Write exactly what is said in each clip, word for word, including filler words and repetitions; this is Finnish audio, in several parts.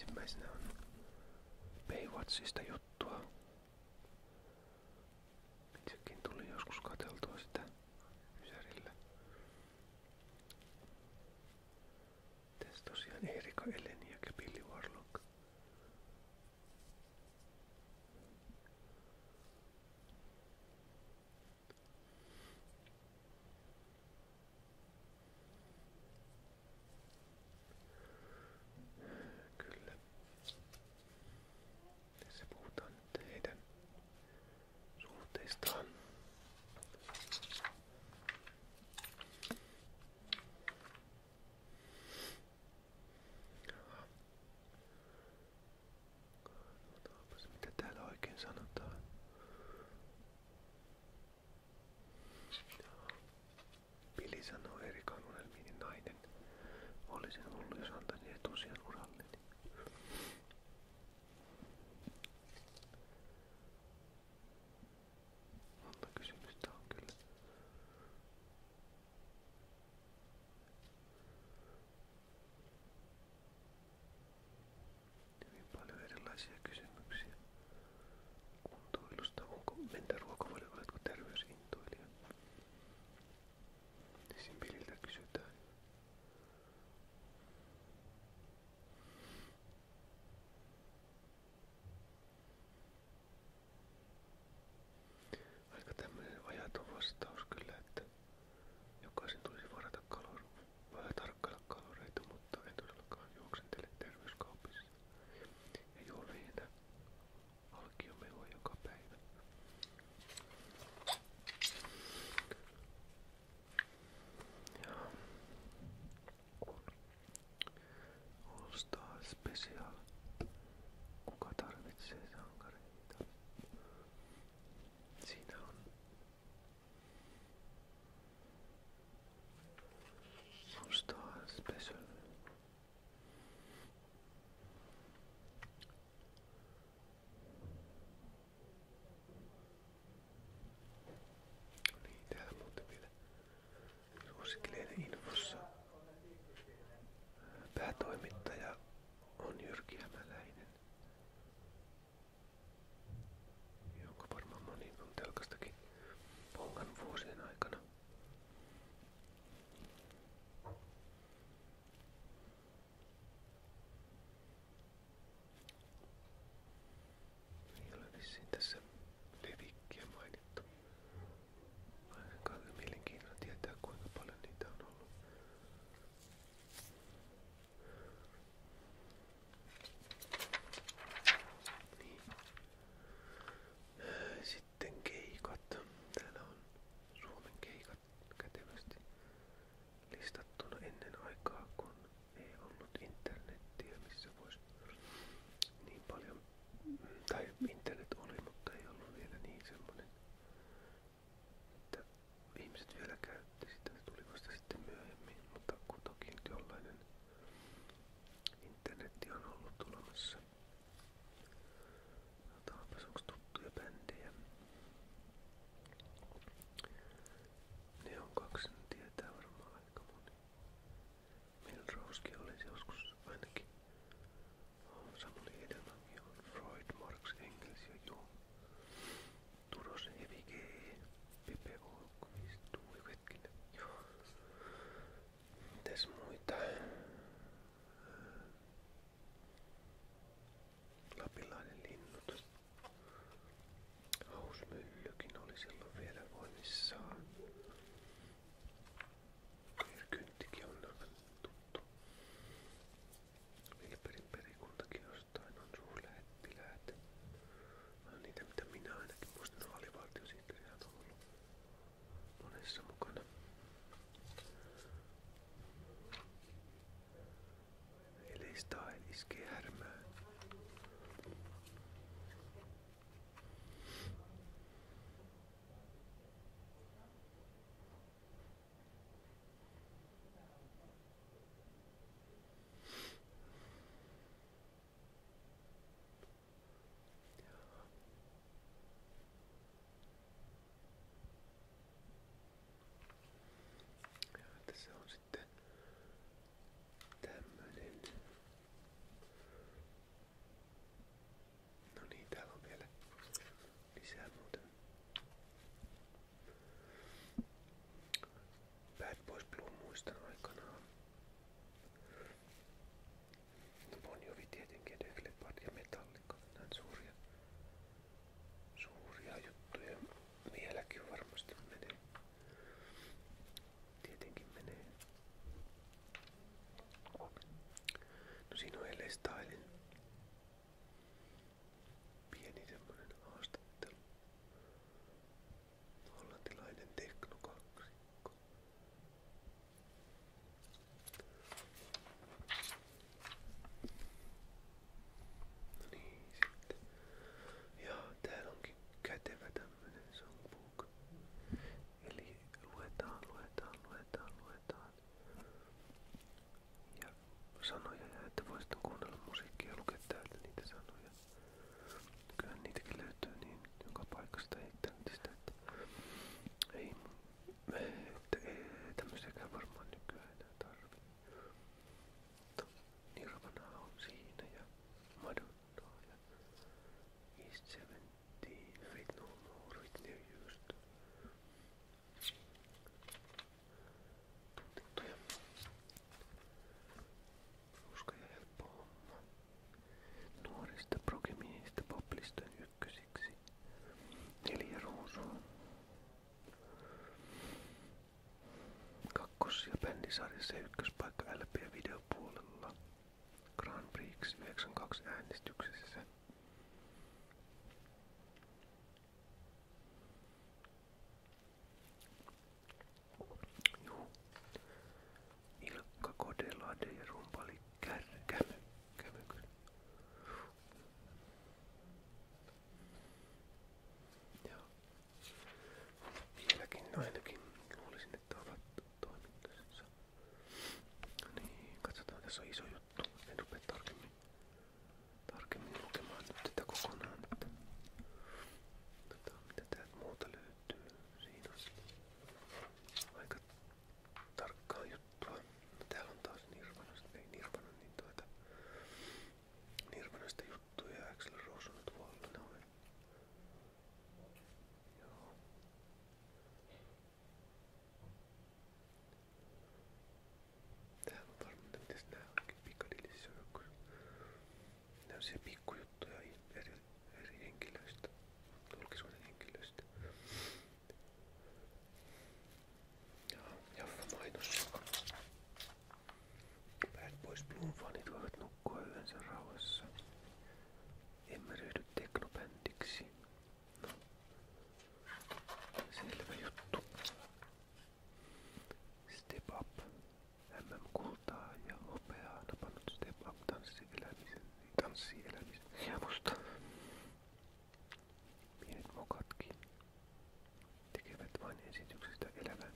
ensimmäisenä on Baywatchista juttua. Itsekin tuli joskus katseltua sitä ysärillä. Tässä tosiaan Erika Eleniak ja Billy Warlock. Kyllä. Tässä puhutaan nyt heidän suhteistaan. Katsotaanpas mitä täällä oikein sanotaan. Billy sanoo Erikan unelmiin nainen. Olisin hullu jos antaisin etusijan uralleni. Monta kysymystä on kyllä. Hyvin paljon erilaisia kysymyksiä. Kuntoilusta, onko mentä ruokavalio, oletko terveysintoilija? Siinä Billiltä kysytään. Aika tämmöinen ajaton vastaus kyllä, että jokaisen tulisi varata kalor, vai tarkkailla kaloreita, mutta en todellakaan juoksentele terveyskaupissa ja juo viinä alkiomehua joka päivä. Ja All Star Special. Kuka tarvitsee sankareita? Siinä on All Star Special. Niin, täällä muuten vielä suosikkeleiden infossa päätoimittaja on Jyrki Hämäläinen, jonka varmaan moni on telkastakin pongannut vuosien aikana. Ei ole vissiin tässä levikkiä mainittu. Ainakaan mielenkiintoista tietää kuinka paljon niitä on ollut. Niin. Sitten keikat. Täällä on Suomen keikat kätevästi listattuna ennen aikaa, kun ei ollut internettiä, missä voisi niin paljon, tai internet oli, mutta ei ollut vielä niin semmoinen, että ihmiset vielä käytti sitä. Se tuli vasta sitten myöhemmin, mutta kun toki nyt jollainen internetti on ollut tulemassa. Katsotaanpas onks tuttuja bändejä. Ne on kaksi, ne tietää varmaan aika moni. Melrosekin olisi joskus ainakin. Oh, Samuli Hedelmäki on Freud, Marx, Engels ja Jung. Turos, Heavy G, Pepe Olkvist, Tuuli Vetkinen. Joo. Mitäs muita? Lapilainen linnut. Hausmyllykin oli silloin vielä voimissaan. Kyrkyntikin on aivan tuttu. Vilperin perikuntakin jostain on suurlähettiläät. On niitä mitä minä ainakin muistan, alivaltiosihteeriä on ollut monessa mukana. Elei Style iskee härmää. bändisarjassa ja ykköspaikka L P-videopuolella Grand Prix yhdeksänkymmentäkaksi äänestyksessä. Juu. Ilkka Kodelade ja rumpali Kärkämö. Kämökö? Joo. Vieläkin ainakin luulisin, että ovat toiminnassa. Niin, katsotaan, tässä on iso juttu. En rupea tarkemmin, tarkemmin lukemaan nyt tätä kokonaan. Että, tota, mitä täältä muuta löytyy. Siinä on aika tarkkaa juttua. No, täällä on taas Nirvanasta, ei Nirvana, niin tuota Nirvanasta juttuja ja Axl Rose on tuolla noin. Joo. Täällä on varmaan, mitäs nää onkin Piccadilly Circus. Nää on siellä pikkujuttuja eri, eri henkilöistä, julkisuuden henkilöistä. Joo, Jaffa mainos. Bad Boys Bloom-fanit voivat nukkua yönsä rauhassa. Emme ryhdy teknobändiksi. No, selvä juttu. Step Up. M M-kultaa ja hopeaa napannut Step Up tanssielämisen, tanssielämisen hiemusta. Pienet mokatkin tekevät vain esityksestä elävän.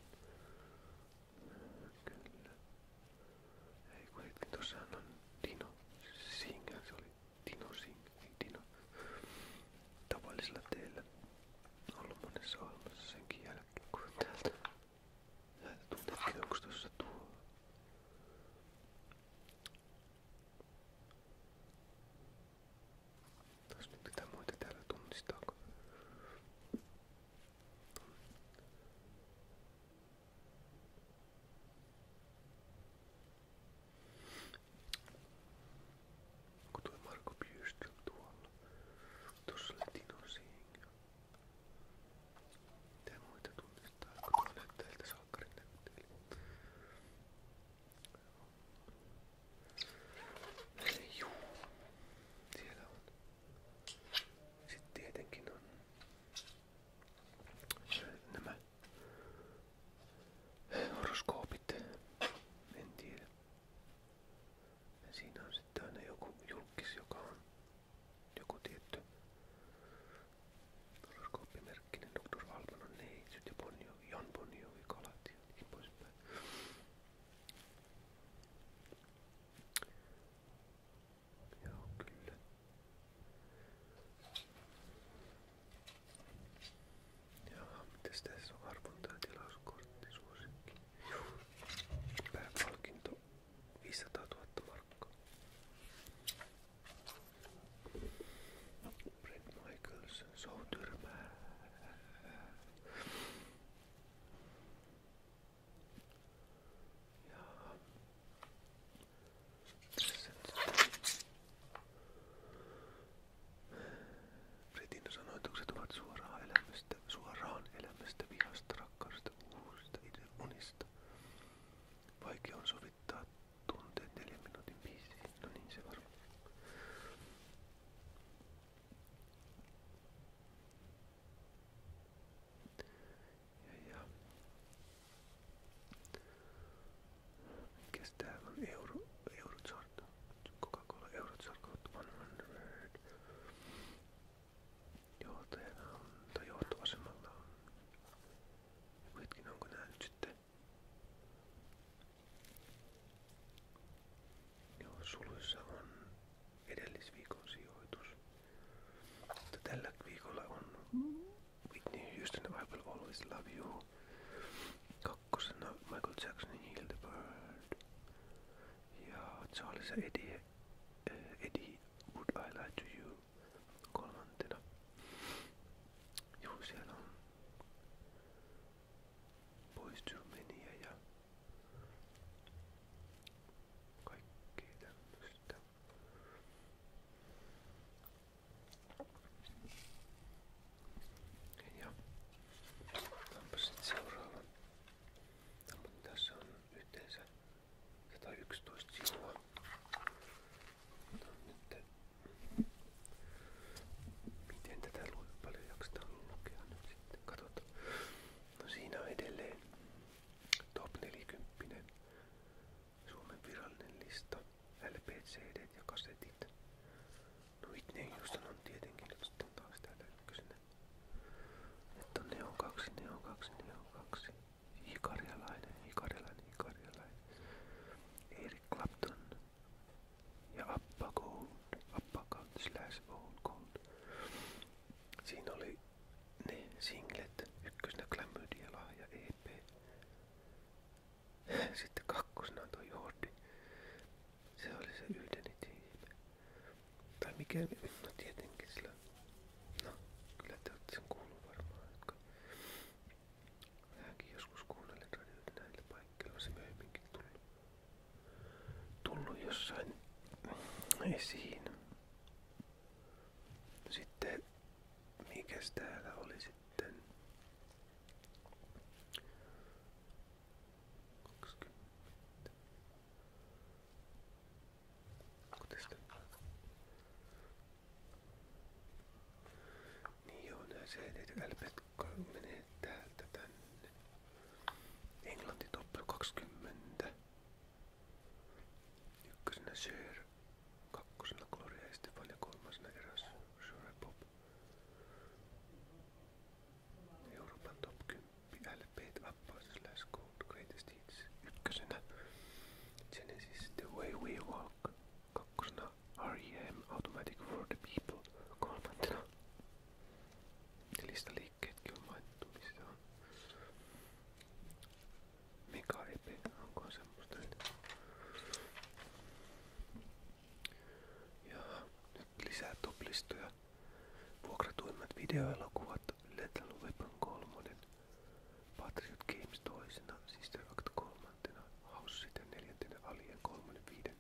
Kyllä. Ei kun hetken, tossahan on Dino Singh, se oli Dino Singh, ei Dino. Tavallisella teellä ollut monessa ohjelmassa senkin jälkeen, kun täältä, täältä tunnettiin, onko tossa tuo. Taas nyt ketään muita täällä tunnistaako. Onko tuo Marko Bjurström tuolla? Tuossa oli Dino Singh. Mitä muita tunnistaa? Kun tuo näyttää siltä salkkarin näyttelijä. Juu. Siellä on. Sitten tietenkin on nämä horoskoopit. En tiedä. Ja siinä on sitten aina joku julkis, joka on joku tietty horoskooppimerkkinen. doktor Alban on neitsyt ja Bon Jovi, Jon Bon Jovi kalat ja niin poispäin. Joo, kyllä. Jaha, mitäs tässä on arvonta ja tilauskortti suosikki? Pääpalkinto viisisataatuhatta markkaa. Bret Michaels, Soutyrmää. Jaha. Tässä nyt sitten Bretin sanoitukset ovat suoraan elämästä, suoraan elämästä, vihasta, rakkaudesta, uusista unista. Vaikea on sovittaa tunteet neljän minuutin biisiin. No niin, se varmaan. Ja ja. Mikäs täällä on? Euro, Eurochart. Coca-Cola Eurochart sata. Johtajana on, tai johtoasemalla on. Hetkin, onko nää nyt sitten? Joo, suluissa on edellisviikon sijoitus. Mutta tällä viikolla on Whitney Houston I Will Always Love You. Kakkosena Michael Jacksonin Heal the Bird. Ja Charles ja Eddie, äh, Eddie Would I Lie to You kolmantena. Joo, siellä on Boyz two Menia ja kaikkea tämmöstä. Ja onpa sit siellä mikä, no tietenkin sillä, no kyllä te olette sen kuullut varmaan, jotka vähänkin joskus kuunnelleet radioita näillä paikkeilla, on se myöhemminkin tullut, tullut jossain esiin. Sitten, mikäs täällä oli sitten? kaksikymmentä. Kutes niin joo, nää C D:t ja L P:t menee täältä tänne. Englanti top kaksikymmentä. Ykkösenä Cher, kakkosena Gloria Estefan ja kolmasena eräs Shure Pop. Euroopan top kymmenen L P:t Appa slash Gold Greatest Hits. Ykkösenä Genesis The Way We Walk. Kakkosena R E M Automatic for the People. Kolmantena. Ja listaliikkeetkin on mainittu, missä on. Mega Epe, onkohan semmoista nyt? Ja nyt lisää top-listoja. Vuokratuimmat videoelokuvat Lethal Weapon kolmonen, Patriot Games toisena, Sister Act kolmantena, House Sitter neljäntenä, Alien kolmonen viiden.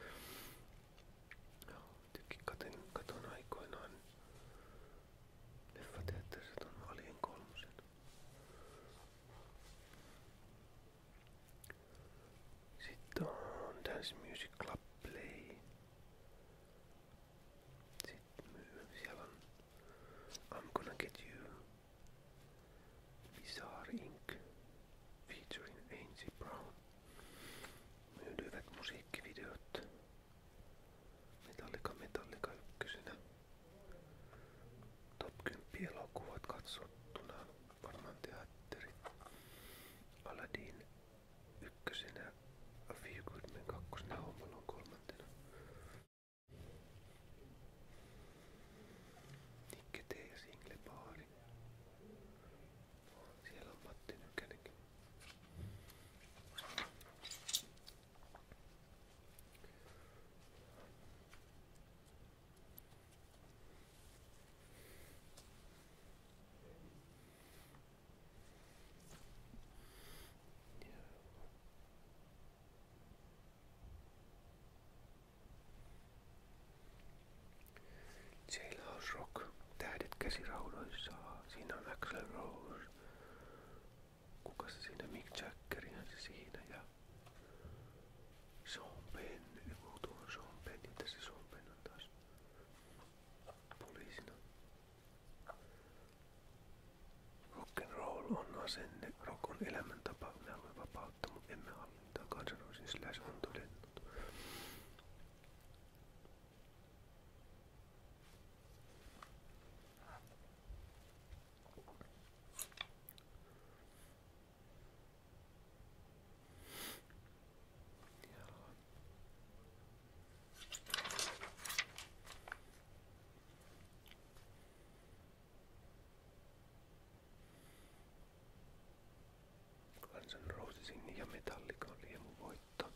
Joo, tietenkin katon, katon aikoinaan leffateatterissa ton Alien kolmosen. Sitten on Dance Music Club Play. Sitten siellä on I'm Gonna Get You, Bizarre Inc featuring Ainsley Brown. Myydyivät musiikkivideot. Metallica Metallica ykkösenä. Top kymmenen elokuvat katsottuna. Varmaan teatterit. Aladdin ykkösenä. A Few Good Men kakkosena. Home Alone kolmantena. Nikke T ja Single Baari. Siellä on Matti Nykänenkin. Jailhouse Rock, Tähdet käsiraudoissaan. Siinä on Axl Rose. Kuka se siinä? Mick Jaggerihan se siinä ja Sean Penn. Joku tuo on Sean Penn, ja tässä Sean Penn on taas poliisina. Rock'n'roll on asenne, rock on elämäntapa, minä olen vapautta, mutta emme hallintaa. Guns N' Roses Slash on todennut. Guns N' Rosesin ja Metallican riemuvoitto.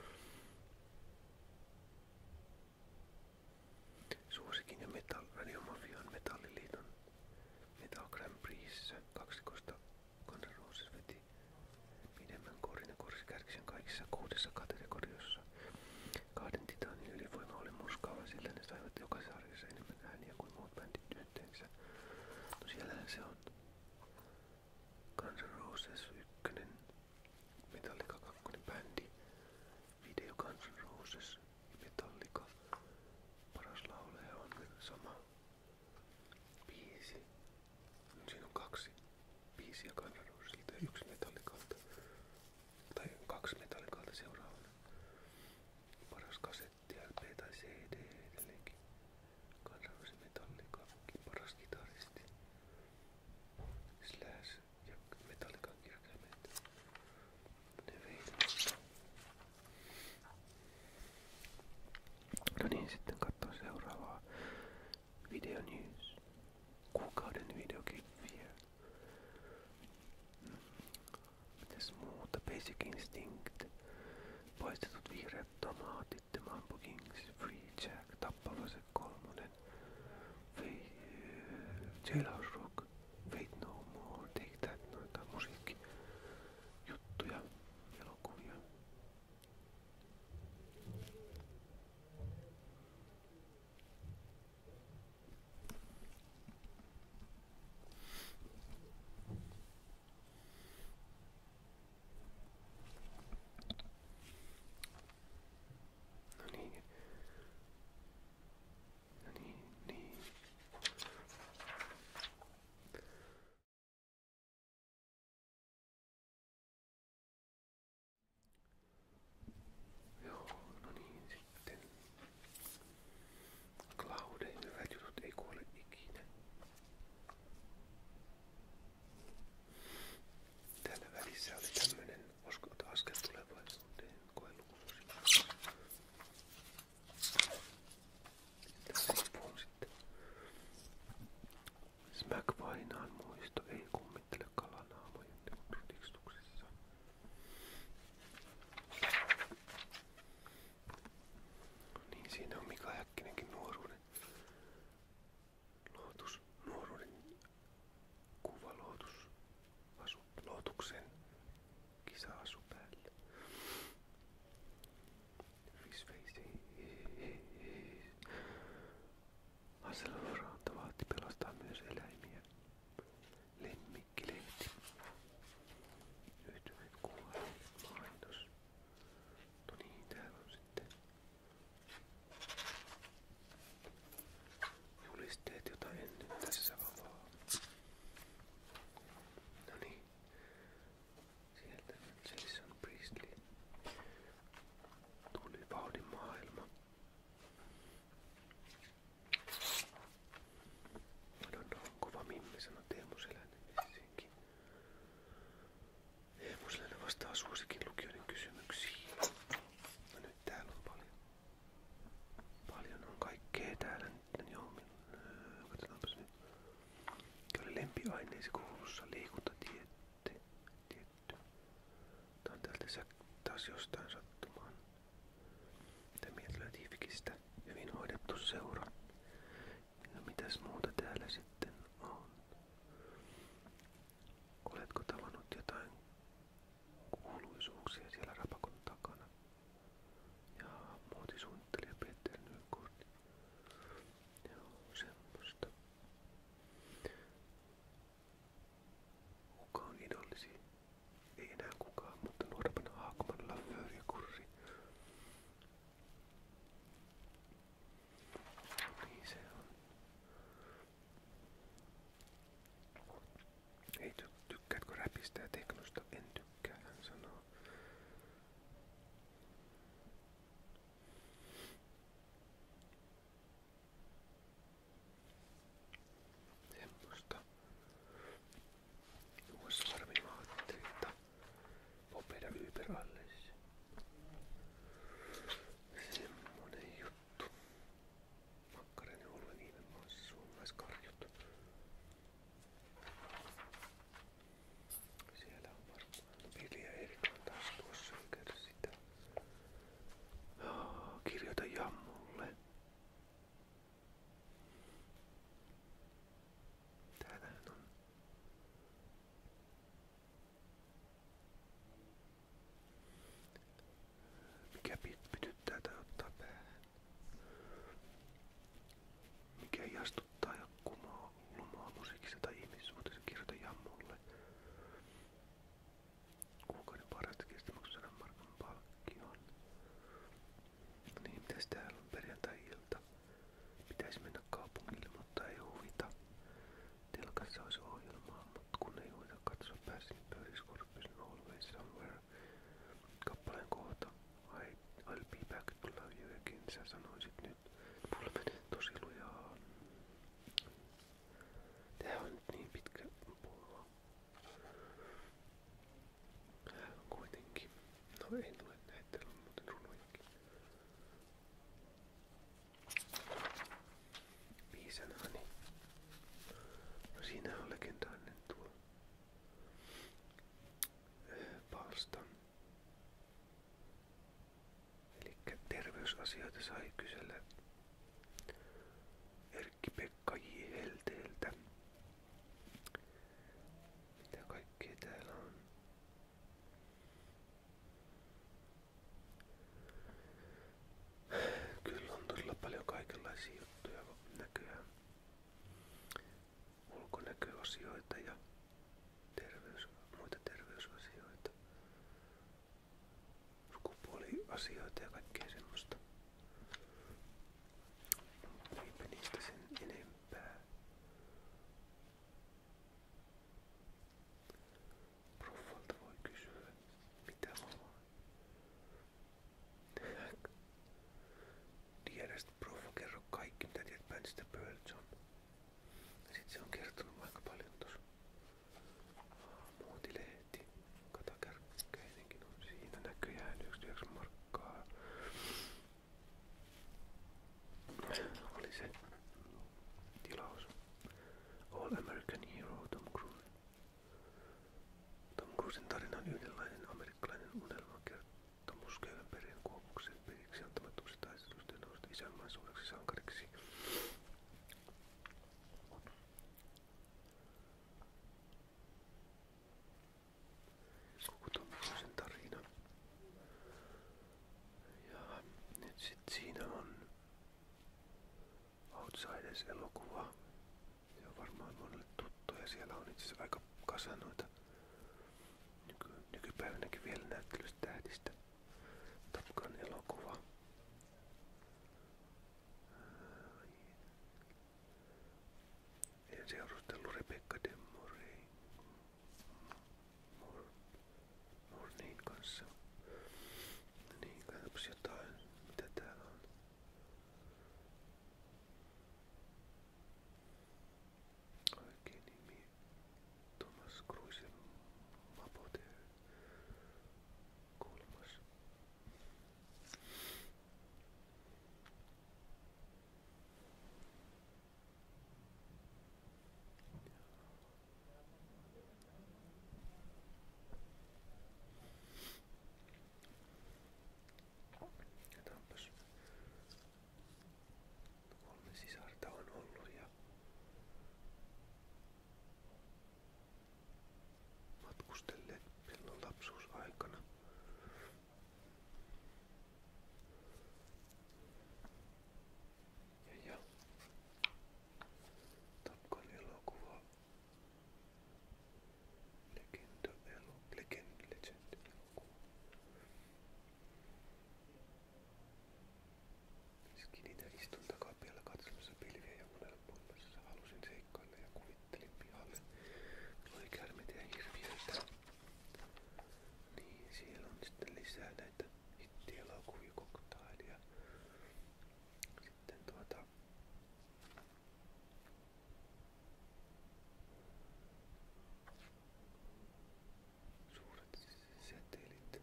Suosikin ja Metal Radiomafian Metalliliiton Metal Grand Prixssä kaksikosta Guns N' Roses veti pidemmän korin ja koriskärkisen kaikissa kuudessa kategoriassa. Kahden titaanin ylivoima oli murskaava, sillä ne saivat joka sarjassa enemmän ääniä kuin muut bändit yhteensä. No siellähän se on. Guns N' Roses ykkönen, Metallica kakkonen bändi, video Guns N' Roses, Metallica, paras laulaja on sama biisi. Siinä on kaksi biisiä Guns N' Rosesilta ja yksi Metallicalta, tai kaksi Metallicalta seuraavana. Paras kasetti, L P tai C D edelleenkin. Guns N' Roses, Metallica, paras kitaristi. Slash ja Metallican kirjaimet. Ne veivät. No niin, sitten katsoo seuraavaa Video News. Kuukauden videokippiä. Mm. Mitäs muuta? Basic Instinct. Paistetut vihreät tomaatit. The Mambo Kings, Free Jack, Tappavase kolmonen, Jailhouse Rock, Fate No More, Take That, noita musiikkijuttuja, elokuvia. No niin. No niin, niin. Joo, no niin sitten. Clouden hyvät jutut ei kuole ikinä. Täällä välissä oli tämmönen Oskota askel tulevaisuuteen koelukuvuosi. Tää riippuu sitten. Smack vainaan muisto ei kummittele kalanaamojen rutistuksessa. Niin siinä on Mika Häkkinenkin nuoruuden lootus, nuoruuden kuvalootus, asu, lootuksen kisa-asu päälle. Fishface. Hasselhoff vaati pelastaa myös eläimiä. Lemmikkilehti. Yhtyneet kuva. Mainos. No niin, täällä on sitten julisteet, jota en nyt tässä avaa. No niin. Sieltä Jason Priestley. Tuli vauhdin maailma. Madonna on kova mimmi, sanoi Teemu Selänen vissiinkin. Teemu Selänen vastaa suosikin lukijoiden kysymyksiin. No nyt täällä on paljon. Paljon on kaikkea täällä nyt. Joo, öö, katsotaanpas nyt. Kyllä lempiaineesi koulussa liikuntatiette. Tietty. Tää on täältä sä taas jostain sattumaan. Mitä mieltä löytyy Fikistä? Hyvin hoidettu seura. Ja mitäs muuta täällä sitten on? Oletko tavannut jotain kuuluisuuksia siellä rapakon takana? Ja muotisuunnittelija Peter Nykort. Joo, semmoista. Kuka on idollisi? Ei enää kukaan, mutta nuorempana Haakman, Lafleur ja Kurri. Niin se on. Ei ty- tykkäätkö räpistä ja teknosta? En tykkää, hän sanoo. Semmoista. Tuossa varmin vaatteita. Popeda Uber alles. Semmonen juttu. Makkarinen oluen Iiven maassa suomalaiskarjut. Siellä on varmaan Vili ja Erika on taas tuossa ykö sitä. Joo, kirjoita Jammulle. Täällähän on mikä pytyttää tai ottaa päähän. Mikä iastuttaa ja kumoo lumoa musiikissa tai ihmissuhteessa, kirjoita Jammulle. Kuukauden parasta kestämäksi sadan markan palkkion. No niin, mitäs täällä on? Perjantai-ilta. Pitäisi mennä kaupungille, mutta ei huvita. Telkassa olisi ohjelmaa, mutta kun ei huvita katsoa pääsin Pöydis Scorpius Always Somewhere. Kappaleen kohta I, I'll be back to love you again. Sä sanoisit nyt. Mulla menee tosi lujaa. Tää on nyt niin pitkä puhua. Tää on kuitenkin. No ei lue näitä, täällä on muuten runojakin. Piisänhani. No siinä on legendaarinen tuo Palstan. Elikkä terve terveysasioita sai kysellä Erkki-Pekka J. Helteeltä. Mitä kaikkea täällä on? Kyllä on todella paljon kaikenlaisia juttuja näköjään. Ulkonäköasioita ja terveys, muita terveysasioita. Sukupuoliasioita ja kaikkea semmoista. Eipä niistä sen enempää. Proffalta voi kysyä mitä vaan. Tiedästä proffa kerro kaikki mitä tiedät bändistä Pearl Jam. Ja sit se on kertonut aika paljon tossa. Muotilehti. Katakärkkäinenkin on siinä näköjään yhdeksänkymmentäyhdeksän markkaa. Oli se tilaus. All American Hero Tom Cruise. Tom Cruisen tarina on yhdenlainen amerikkalainen unelmakertomus köyhän perheen kuopuksen periksi antamattomasta taistelusta ja nousta isänmaan suureksi sankariksi. Koko Tom Cruisen tarina. Ja nyt sit siinä on Outsiders-elokuva. Se on varmaan monelle tuttu ja siellä on itse asiassa aika kasa noita nyky, nykypäivänäkin vielä näyttelystä tähdistä. Top Gun elokuva. En seurustellut Rebecca de Mornay Mornayn kanssa. Niin, katsopas jotain, mitä täällä on. Oikein nimi Thomas Cruisen Mapote kolmas. Katsotaanpas. Kolme sisarta on ollut ja matkustelleet silloin lapsuusaikana. Ja, ja Top Gun elokuva. Legend elo, Legend Legend elokuva. Skinitä istun takapialla katsomassa pilviä ja unelmoimassa. Halusin seikkailla ja kuvittelin pihalle loikäärmeitä ja hirviöitä. Niin, siellä on sitten lisää näitä hittielokuvia, Cocktail. Sitten tuota suuret säteilit.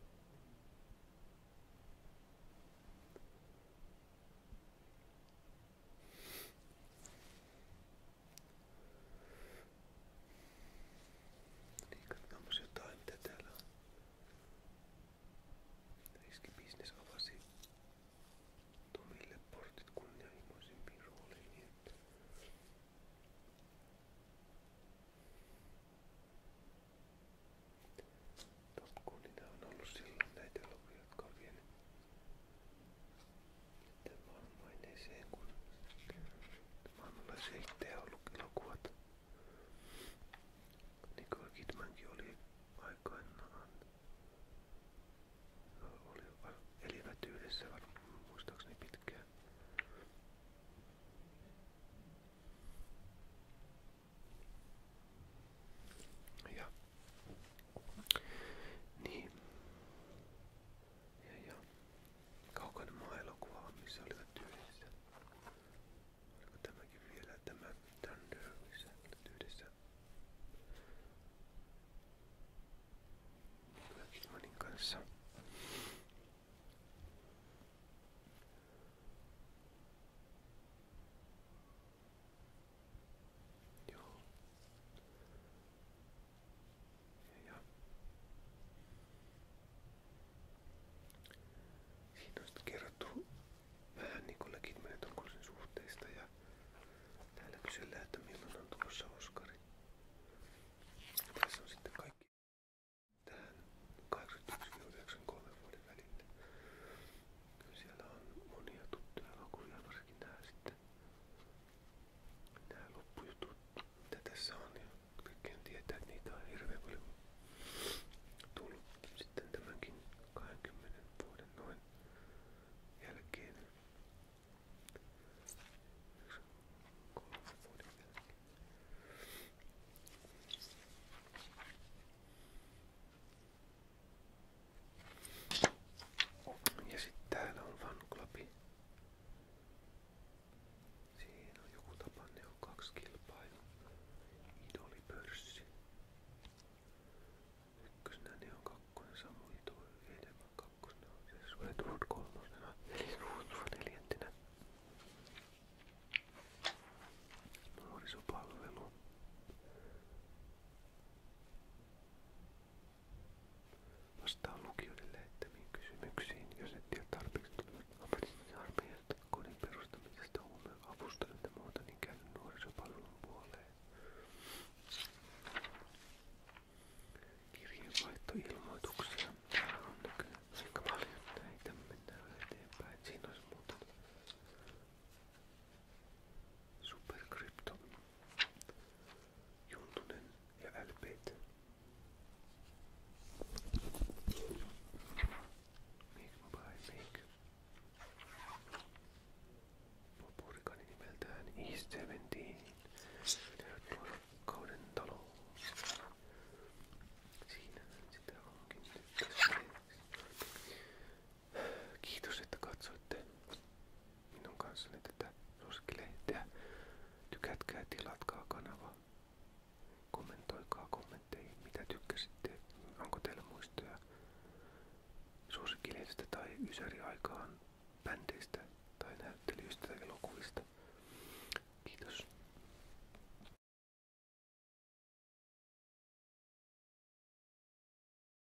Niin, katsotaanpas jotain mitä täällä on. Riskibisnes avasi Tomille portit kunnianhimoisimpiin rooleihin. Top Gunina on ollut silloin näitä elokuvia, jotka on vienyt sitten maailmanmaineeseen, kun maailmanlaisia hittejä on ollut elokuvat. Nicole Kidmankin oli aikoinaan oli elivät yhdessä muistaakseni pitkään. Ja niin. Ja, ja. Kaukainen maa-elokuva on, missä olivat yhdessä. Oliko tämäkin vielä tämä Thunder, missä olivat yhdessä Nicole Kidmanin kanssa?